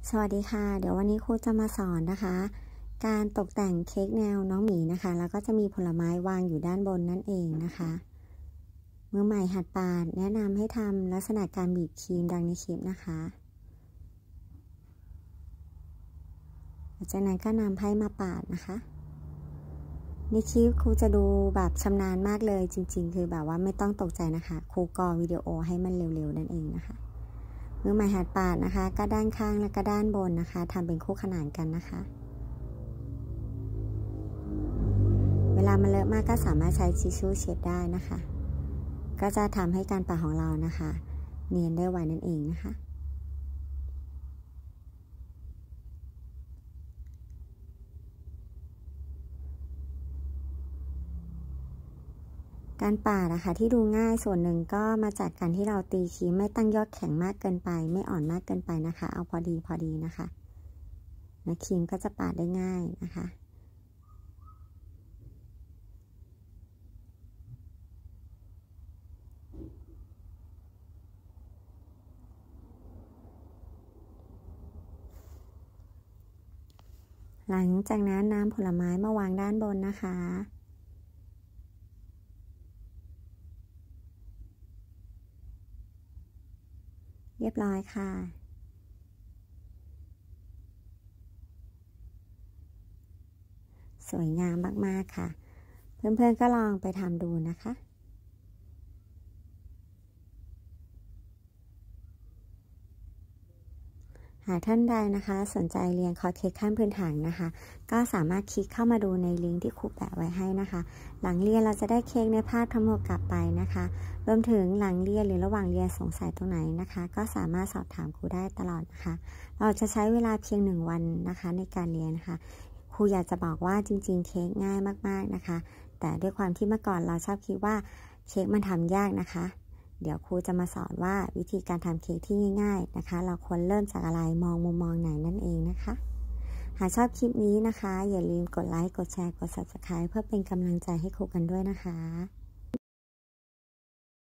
สวัสดีค่ะเดี๋ยววันนี้ครูจะมาสอนนะคะการตกแต่งเค้กแนวน้องหมีนะคะแล้วก็จะมีผลไม้วางอยู่ด้านบนนั่นเองนะคะมือใหม่หัดปาดแนะนำให้ทำลักษณะการบีบครีมดังในคลิปนะคะจากนั้นก็นำไพ่มาปาดนะคะในคลิปครูจะดูแบบชำนาญมากเลยจริงๆคือแบบว่าไม่ต้องตกใจนะคะครูกอวิดีโอให้มันเร็วๆนั่นเองนะคะมือใหม่หัดปาดนะคะก็ด้านข้างและก็ด้านบนนะคะทำเป็นคู่ขนานกันนะคะเวลามันเลอะมากก็สามารถใช้ทิชชู่เช็ดได้นะคะก็จะทำให้การปาดของเรานะคะเนียนได้ไวนั่นเองนะคะการปาดนะคะที่ดูง่ายส่วนหนึ่งก็มาจากการที่เราตีครีมไม่ตั้งยอดแข็งมากเกินไปไม่อ่อนมากเกินไปนะคะเอาพอดีนะคะครีมก็จะปาดได้ง่ายนะคะหลังจากนั้นนำผลไม้มาวางด้านบนนะคะเรียบร้อยค่ะสวยงามมากๆค่ะเพื่อนๆก็ลองไปทำดูนะคะหากท่านใดนะคะสนใจเรียนคอร์สเค้กขั้นพื้นฐานนะคะก็สามารถคลิกเข้ามาดูในลิงก์ที่ครูแปะไว้ให้นะคะหลังเรียนเราจะได้เค้กในภาพทั้งหมดกลับไปนะคะรวมถึงหลังเรียนหรือระหว่างเรียนสงสัยตรงไหนนะคะก็สามารถสอบถามครูได้ตลอดนะคะเราจะใช้เวลาเพียง1 วันนะคะในการเรียนนะคะครูอยากจะบอกว่าจริงๆเค้กง่ายมากๆนะคะแต่ด้วยความที่เมื่อก่อนเราชอบคิดว่าเค้กมันทำยากนะคะเดี๋ยวครูจะมาสอนว่าวิธีการทำเค้กที่ง่ายๆนะคะเราควรเริ่มจากอะไรมองมุมมองไหนนั่นเองนะคะหากชอบคลิปนี้นะคะอย่าลืมกดไลค์กดแชร์กด Subscribe เพื่อเป็นกำลังใจให้ครูกันด้วยนะคะ